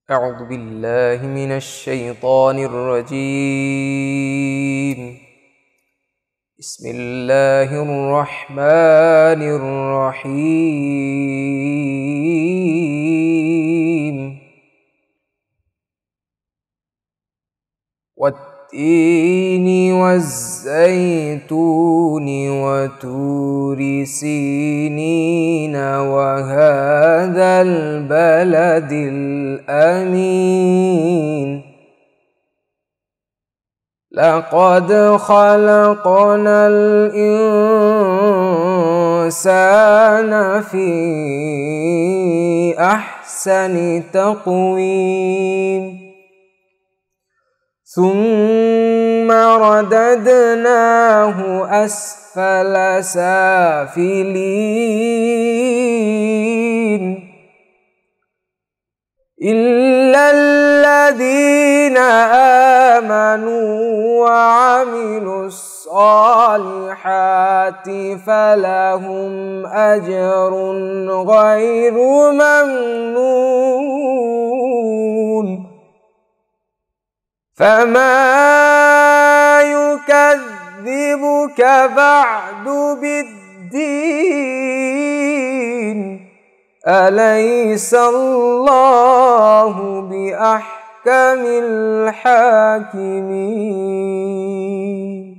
أعوذ بالله من الشيطان الرجيم. بسم الله الرحمن الرحيم. والتين والزيتون وطور سينين وهذا البلد الأمين. لقد خلقنا الإنسان في أحسن تقويم ثم رددناه أسفل سافلين إلا الذين آمنوا وعملوا الصالحات فلهم أجر غير ممنون. فما يكذبك بعد بالدين أليس الله بأحكم الحاكمين.